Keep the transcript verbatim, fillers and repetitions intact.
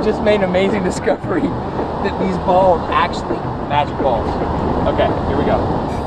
just made an amazing discovery that these balls actually magic balls. Okay, here we go.